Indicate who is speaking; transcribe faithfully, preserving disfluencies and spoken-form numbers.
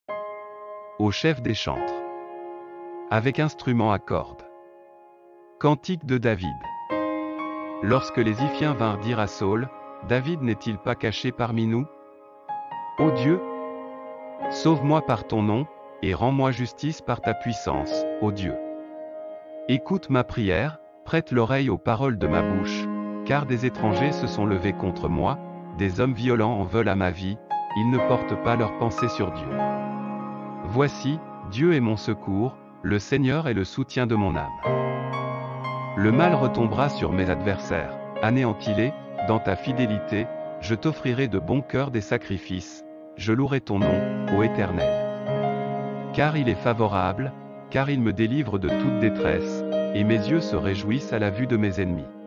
Speaker 1: Au chef des chantres. Avec instrument à cordes. Cantique de David. Lorsque les Iphiens vinrent dire à Saül, David n'est-il pas caché parmi nous? Ô Dieu, sauve-moi par ton nom, et rends-moi justice par ta puissance, ô Dieu. Écoute ma prière, prête l'oreille aux paroles de ma bouche, car des étrangers se sont levés contre moi, des hommes violents en veulent à ma vie, ils ne portent pas leurs pensées sur Dieu. Voici, Dieu est mon secours, le Seigneur est le soutien de mon âme. Le mal retombera sur mes adversaires, anéantis-les, dans ta fidélité, je t'offrirai de bon cœur des sacrifices, je louerai ton nom, ô Éternel. Car il est favorable, car il me délivre de toute détresse, et mes yeux se réjouissent à la vue de mes ennemis.